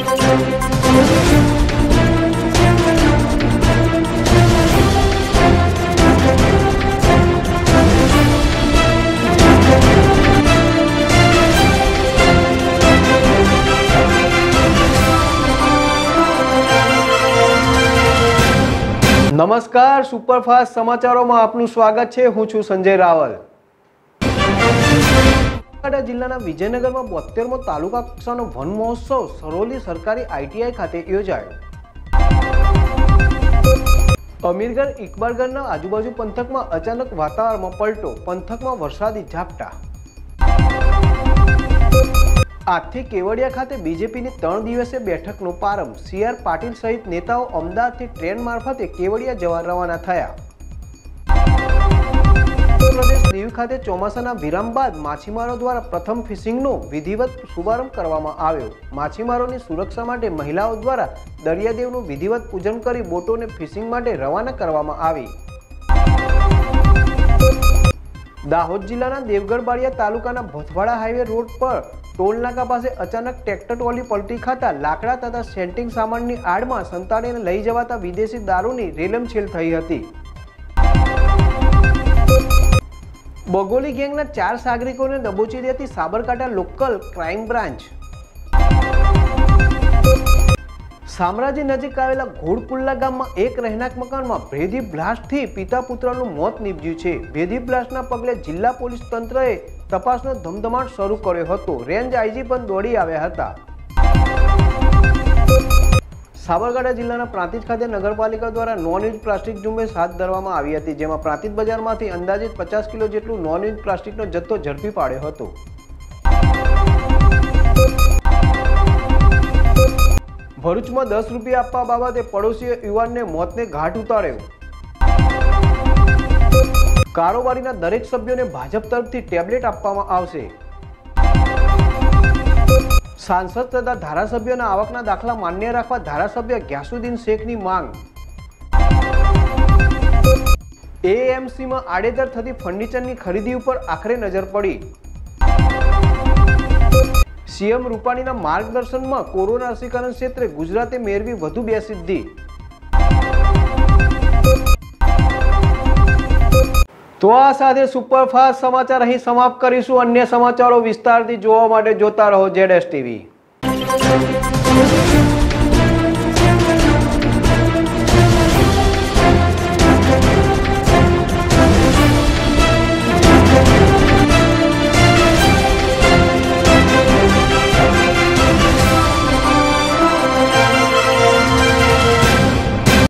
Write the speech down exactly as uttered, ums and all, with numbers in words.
नमस्कार, सुपरफास्ट समाचारों में आपનું स्वागत है। हूँ છું संजय रावल। બનાસકાંઠા જિલ્લાના વિજયનગરમાં બોતેરમો તાલુકા કક્ષાનો વન મહોત્સવ સરોલી સરકારી આઈટીઆઈ ખાતે યોજાયો। અમીરગઢ ઇકબાલગઢના આજુબાજુ પંથકમાં અચાનક વાતાવરણમાં પલટો, પંથકમાં વરસાદી ઝાપટા। આજથી કેવડિયા ખાતે બીજેપીની ત્રણ દિવસીય બેઠકનો પ્રારંભ। સી આર પાટીલ સહિત નેતાઓ અમદાવાદથી ટ્રેન મારફતે કેવડિયા જવા રવાના થયા। પ્રદેશ દીવ ખાતે ચોમાસાના વિરામ બાદ માછીમારો દ્વારા પ્રથમ ફિશિંગનો વિધિવત શુભારંભ કરવામાં આવ્યો। માછીમારોની સુરક્ષા માટે મહિલાઓ દ્વારા દરિયાદેવનું વિધિવત પૂજન કરી બોટોને ફિશિંગ માટે રવાના કરવામાં આવી। દાહોદ જિલ્લાના દેવગઢ બારિયા તાલુકાના ભોથવાડા હાઈવે રોડ પર टोल नाका पास अचानक ट्रेक्टर ट्रॉली पलटी खाता लाकड़ा तथा सेंटिंग सामाननी आड़ में संताड़ीने लई जवाता विदेशी दारूनी रेलमछेल थई हती। बगोली गैंगना चार सागरिकोने दबोची लेती साबरकांठा लोकल क्राइम ब्रांच। शामराजी नजीक आवेला घोड़कुल्ला गाम में एक રહેણાંક मकान में भेदी ब्लास्ट थी पिता पुत्रનું મોત નીપજ્યું છે। भेदी ब्लास्टना पगले जिल्ला पोलीस तंत्रए तपासनो धमधमाट शरू कर्यो हतो। रेंज आईजी पण दौड़ी आव्या हता। साबरकांठा जिल्लाना प्रांतिज खाते नगरपालिका द्वारा नॉन यूज प्लास्टिक झुंबेश हाथ धरवामां आवी हती, जेमां प्रांतिज बजारमांथी अंदाजित पचास किलो जेटલું नॉन यूज प्लास्टिकनो जથ્થો ઝડપી पाड्यो हतो। भरूच में दस रुपया आपवा बाबते पड़ोशी युवान ने मौत ने घाट उतार्यो। कारोबारीना दरेक सभ्योने भाजप तरफथी टेब्लेट आपवामां आवशे। सांसद तथा धारासभ्योना आवकना दाखला मान्य राखवा धारासभ्य ग्यासुद्दीन शेखनी मांग। एएमसी में आड़ेधड़ थती फर्निचरनी खरीदी पर आखरे नजर पड़ी। सीएम रूपाणीना मार्गदर्शन में कोरोना रसीकरण क्षेत्रे गुजराते मेळवी वधु बे सिद्धि। तो आ साथे सुपरफास्ट समाचार अहीं समाप्त करीशुं। अन्य समाचारों विस्तारथी जोवा माटे जोता रहो जेड एस टीवी।